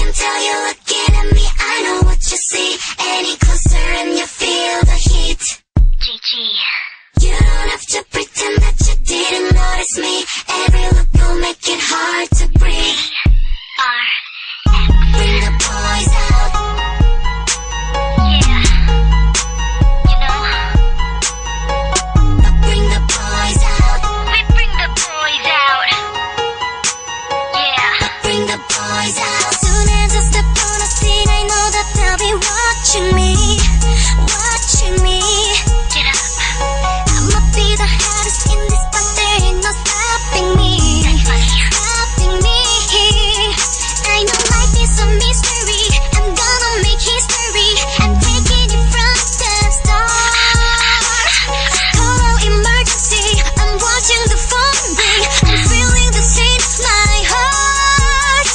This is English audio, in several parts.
can tell you're looking at me, I know what you see. Any closer and you feel the heat. GG. You don't have to pretend that you didn't notice me. Every look will make it hard to breathe. Bring the boys out. Yeah. You know. Bring the boys out. We bring the boys out. Yeah. Bring the boys out. Soon as I step on the scene, I know that they'll be watching me. Watching me. Get up. I'ma be the hottest in this, but there ain't no stopping me. Stopping me. I know life is a mystery. I'm gonna make history. I'm taking it from the start. Total emergency. I'm watching the phone ring. I'm feeling the scene. My heart.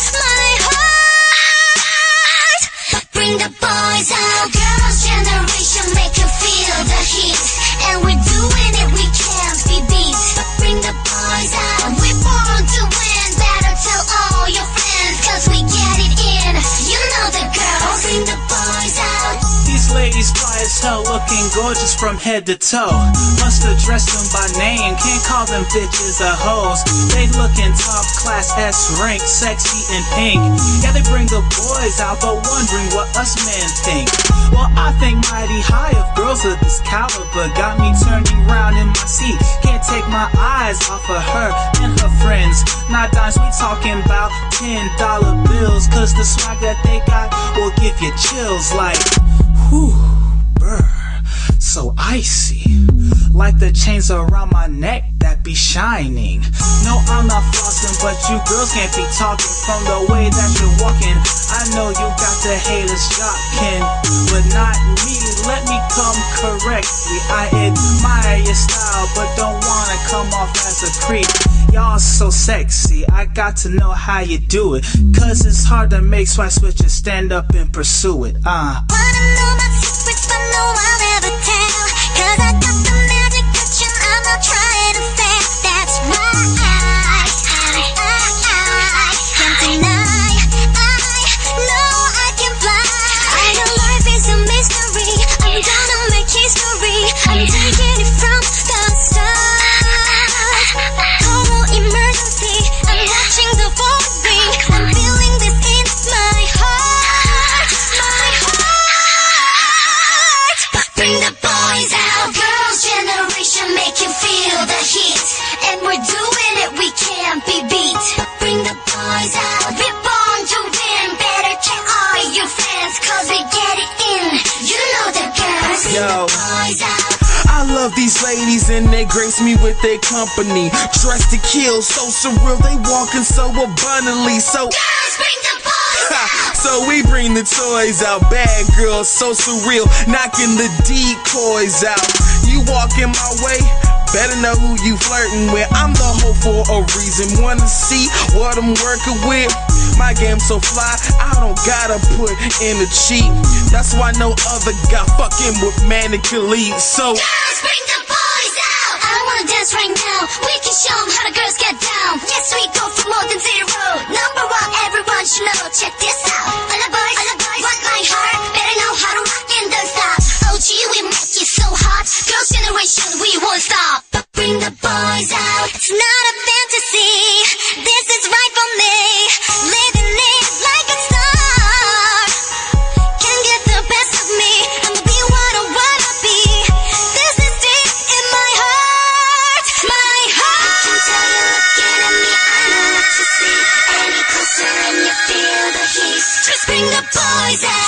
But bring the boys out. Girls' generation make you feel the heat. And we're doing it, we can't be beat. But bring the boys out. We're born to win. Better tell all your friends, cause we get it in. You know the girls. Bring the boys out. These ladies fly as hell, looking gorgeous from head to toe. Must address them by name, can't call them bitches or hoes. They looking top class, S rank, sexy and pink. Yeah, they bring the boys out, but wondering what us men think. Well, I think mighty high of girls of this caliber. Got me turning round in my seat. Can't take my eyes off of her and her friends. Not dimes, we talking about $10 bills. Cause the swag that they got will give you chills like, whew, brr, so icy. Like the chains around my neck that be shining. No, I'm not flossing, but you girls can't be talking from the way that you're walking. I know you got the haters jocking, but not me. Let me come correctly. I admire your style, but don't wanna come off as a creep. Y'all so sexy, I got to know how you do it. Cause it's hard to make swag switches, stand up and pursue it. Wanna know my secrets, but no I'll never tell. Cause I got the magic touch and I'm not trying to fail. That's right. Can't deny. I know I can fly. I know life is a mystery. I'm gonna make history. I'm taking it from the start. Total emergency. I'm watching the phone ring. I'm feeling this in my heart. But bring the boys out. Girls' generation make you feel the heat. And we're doing it, we can't be beat. But bring the boys out. We're born to win. Better tell all your friends, cause we get it in. You know the girls. Bring the boys out. I love these ladies and they grace me with their company. Dressed to kill, so surreal, they walking so abundantly. So girls, bring the boys out. So we bring the toys out. Bad girls, so surreal, knocking the decoys out. You walking my way, better know who you flirting with. I'm the hoe for a reason. Wanna see what I'm working with? My game so fly, I don't gotta put in a cheat. That's why no other guy fucking with Mannequin Elite. So girls, bring the boys out. I wanna dance right now. We can show them how the girls get down. Yes, we go for more than zero. Number one, everyone should know. Check this out. All the boys want my heart. Better know how to rock and don't stop. OG, we make it so hot. Girls' generation, we won't stop. But bring the boys out. It's not a fantasy. This is right for me. Living it like a star. Can't get the best of me. I'ma be what I wanna be. This is deep in my heart. My heart. I can tell you're looking at me. I know what you see. Any closer and you feel the heat. Just bring the boys out.